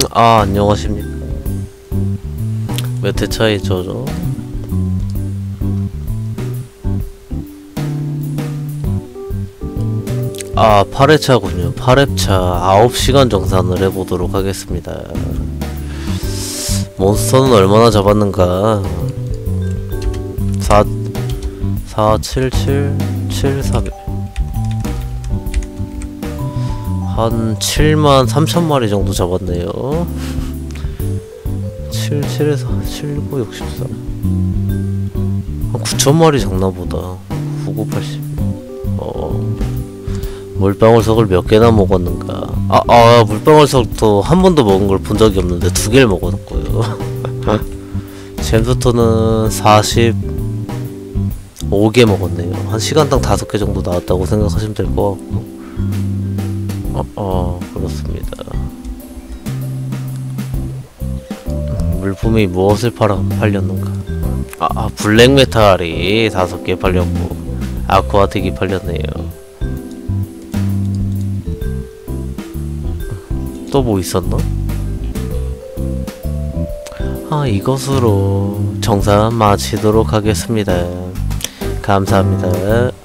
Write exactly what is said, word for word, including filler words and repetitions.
아, 안녕하십니까. 몇 회 차이죠? 아, 팔 회 차군요. 팔 회 차 아홉 시간 정산을 해보도록 하겠습니다. 몬스터는 얼마나 잡았는가? 사, 사, 칠, 칠, 칠, 삼 한 칠만 삼천 마리 정도 잡았네요. 칠, 칠에서 칠, 구, 육십삼 한 구천 마리 잡나보다. 구, 구, 팔십 어... 물방울석을 몇 개나 먹었는가? 아, 아, 물방울석도 한 번도 먹은 걸 본 적이 없는데 두 개를 먹었고요. 잼스톤은 사십오 개 먹었네요. 한 시간당 다섯 개 정도 나왔다고 생각하시면 될 것 같고. 어, 어, 그렇습니다. 음, 물품이 무엇을 팔아, 팔렸는가? 아, 아, 블랙메탈이 다섯 개 팔렸고, 아쿠아틱이 팔렸네요. 또 뭐 있었나? 아, 이것으로 정산 마치도록 하겠습니다. 감사합니다.